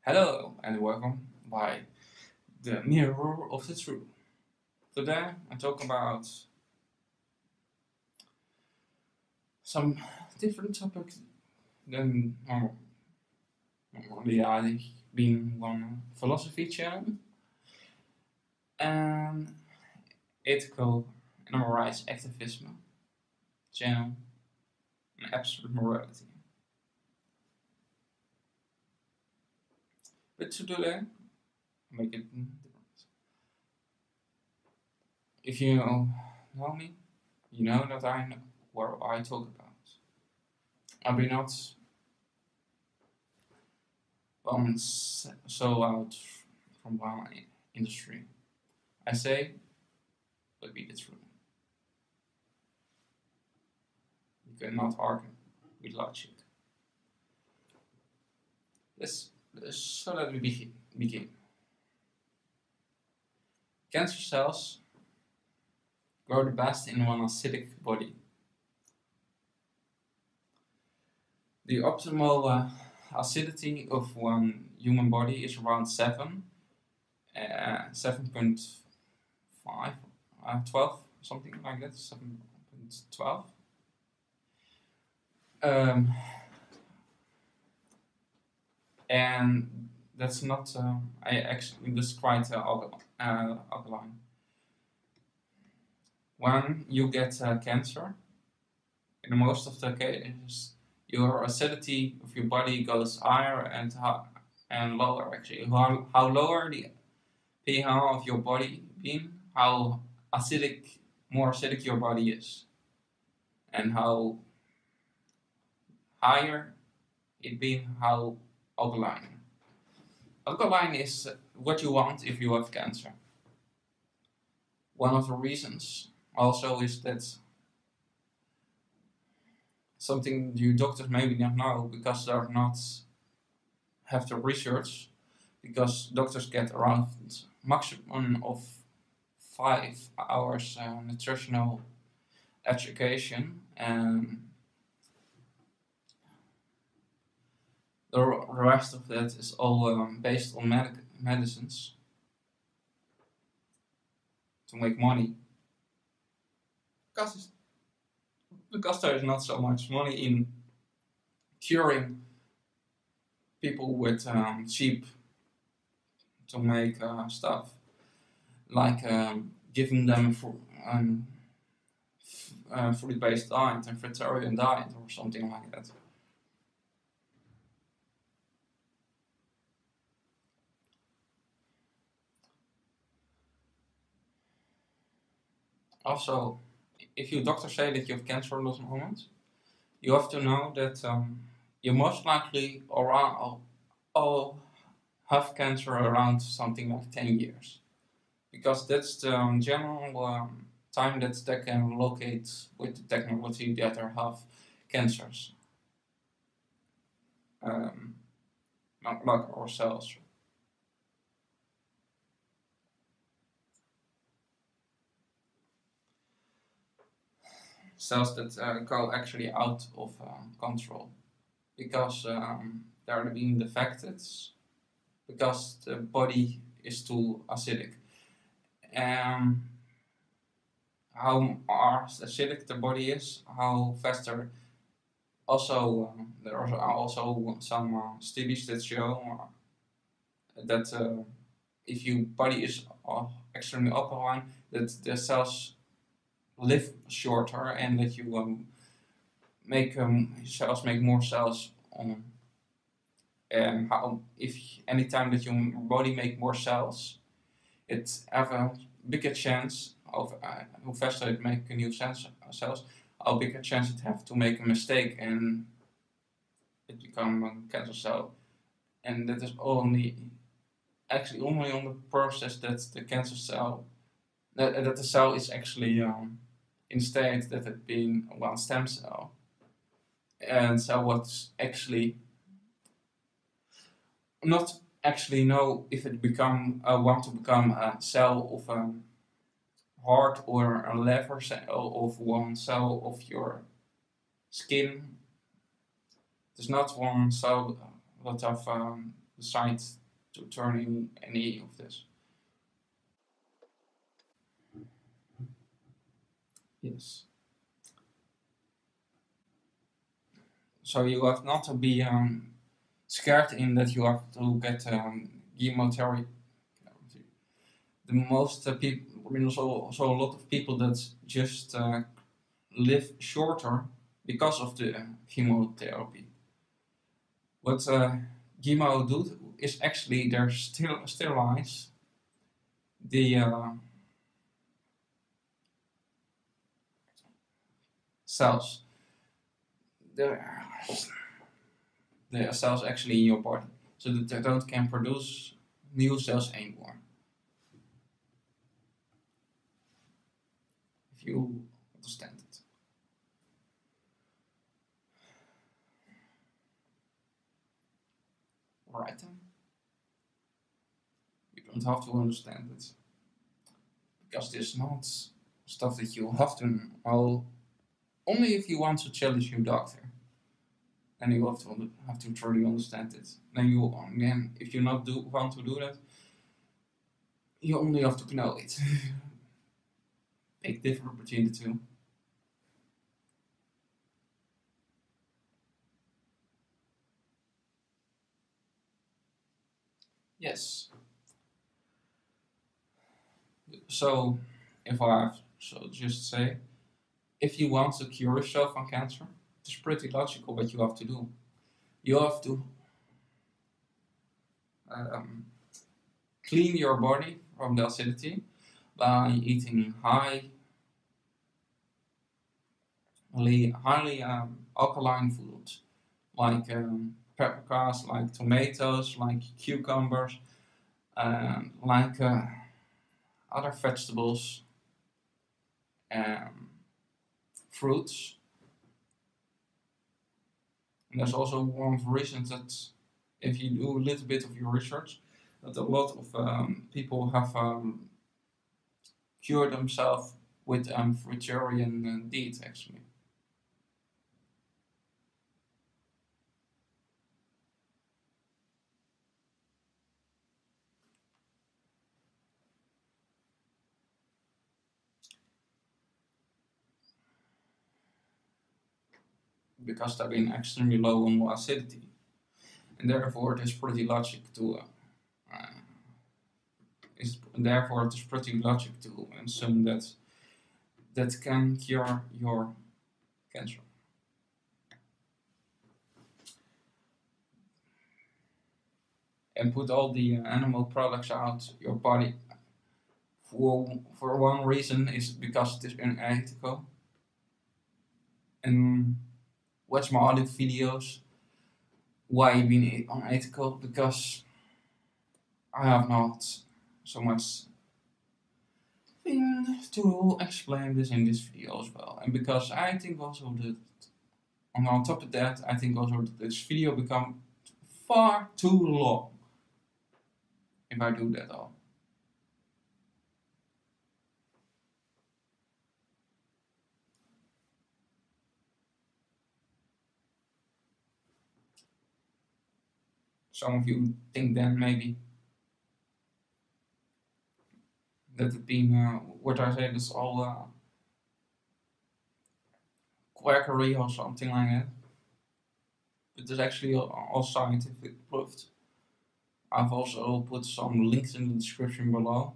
Hello and welcome by the Mirror of the Truth. Today I'm talking about some different topics than normally I've been on philosophy channel and ethical and human rights activism channel and absolute morality. But today make it different. If you know me, you know that I know what I talk about. I'll be not so out from my industry. I say, but be the truth. You cannot argue with logic. So let me begin. Cancer cells grow the best in one acidic body. The optimal acidity of one human body is around 7.5, 12, something like that, 7.12. And that's not, I actually described alkaline. When you get cancer, in most of the cases, your acidity of your body goes higher and lower actually. How lower the pH of your body being, how more acidic your body is, and how higher it being, how alkaline. Alkaline is what you want if you have cancer. One of the reasons also is that something you doctors maybe don't know because they're not have the research, because doctors get around maximum of 5 hours nutritional education, and the rest of that is all based on medicines to make money, because there is not so much money in curing people with cheap to make stuff, like giving them fruit-based diet and vegetarian diet or something like that. Also, if your doctor say that you have cancer at this moment, you have to know that you most likely all have cancer around something like 10 years. Because that's the general time that they can locate with the technology that they have cancers. Not like ourselves. Cells that go actually out of control because they're being defected, because the body is too acidic. How acidic the body is, how faster. Also, there are also some studies that show that if your body is extremely alkaline, that the cells live shorter and that you make cells make more cells. And if anytime that your body make more cells, it have a bigger chance of how faster it make new cells, how bigger chance it have to make a mistake and it become a cancer cell. And that is actually only on the process that the cancer cell, that the cell is actually instead that it being one stem cell. And so what's actually not actually know if it want to become a cell of heart or a liver cell of one cell of your skin. There's not one cell that have decide to turn in any of this. Yes. So you have not to be scared in that you have to get chemotherapy. The most people, I mean, also a lot of people that just live shorter because of the chemotherapy. What chemo do is actually they sterilize the cells. The, the cells actually in your body, so that they don't can produce new cells anymore. If you understand it. Alright then. You don't have to understand it. Because this is not stuff that you have to know. Only if you want to challenge your doctor. Then you have to truly understand it. Then if you not want to do that, you only have to know it. Big difference between the two. Yes. So, if I have so just say, if you want to cure yourself from cancer, it's pretty logical what you have to do. You have to um, clean your body from the acidity by eating highly alkaline foods like paprikas, like tomatoes, like cucumbers, like other vegetables, fruits. And there's also one reason that if you do a little bit of your research, that a lot of people have cured themselves with fruitarian diet actually. Because they've been extremely low on acidity, and therefore it is pretty logic to therefore it is pretty logic to assume that that can cure your cancer. And put all the animal products out your body for one reason is because it is unethical. And watch my other videos why being unethical, because I have not so much thing to explain this in this video as well. And because I think also that on top of that, I think also that this video become far too long if I do that all. Some of you think then maybe that it been what I say is all quackery or something like that. But it's actually all scientific proved. I've also put some links in the description below.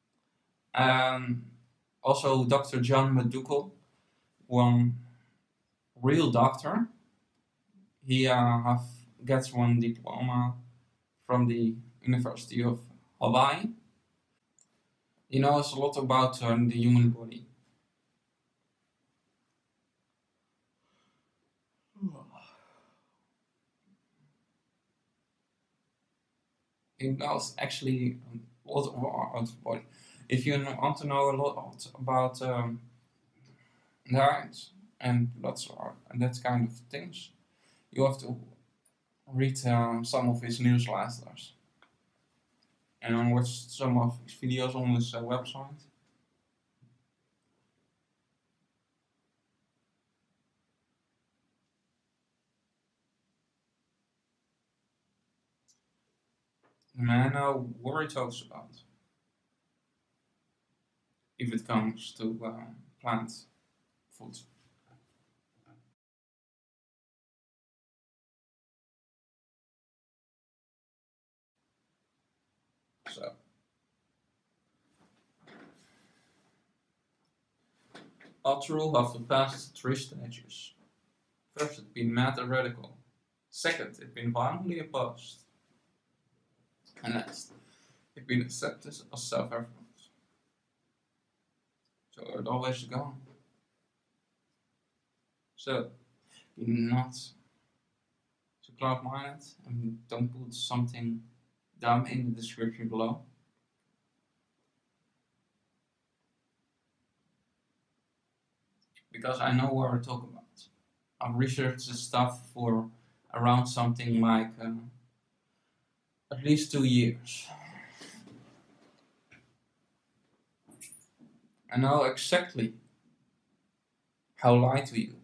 Also, Dr. John McDougall, one real doctor, he gets one diploma from the University of Hawaii. He knows a lot about the human body. He knows actually a lot about the body. If you want to know a lot about diets and that kind of things, you have to read some of his newsletters and watch some of his videos on his website. Man, no worry talks about if it comes to plant food. So, Ultra have to pass three stages. First, it's been mad and radical. Second, it's been violently opposed. And last, it's been accepted as self-evident. So it always gone. So, be not too cloud-minded and don't put something dumb in the description below. Because I know what I talk about. I've researched this stuff for around something like at least 2 years. I know exactly how to lie to you.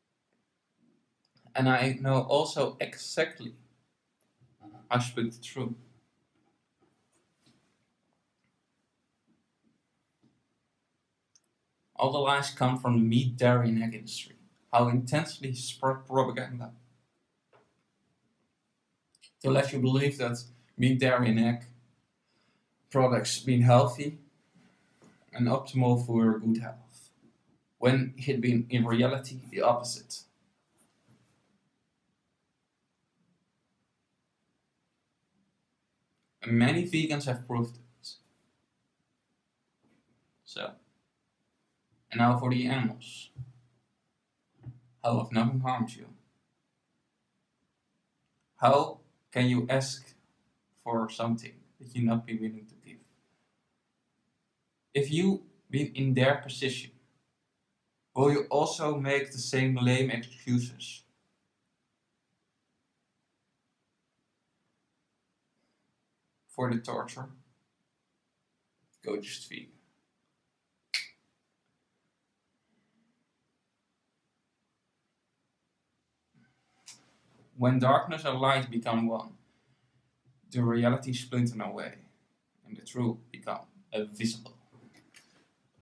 And I know also exactly how to speak the truth. All the lies come from the meat, dairy, and egg industry. How intensely spread propaganda to let you believe that meat, dairy, and egg products being healthy and optimal for good health, when it been in reality the opposite. And many vegans have proved it. So, and now for the animals. How if nothing harms you? How can you ask for something that you not be willing to give? If you be in their position, will you also make the same lame excuses? For the torture? Go just vegan. When darkness and light become one, the reality splinter away, and the truth become visible.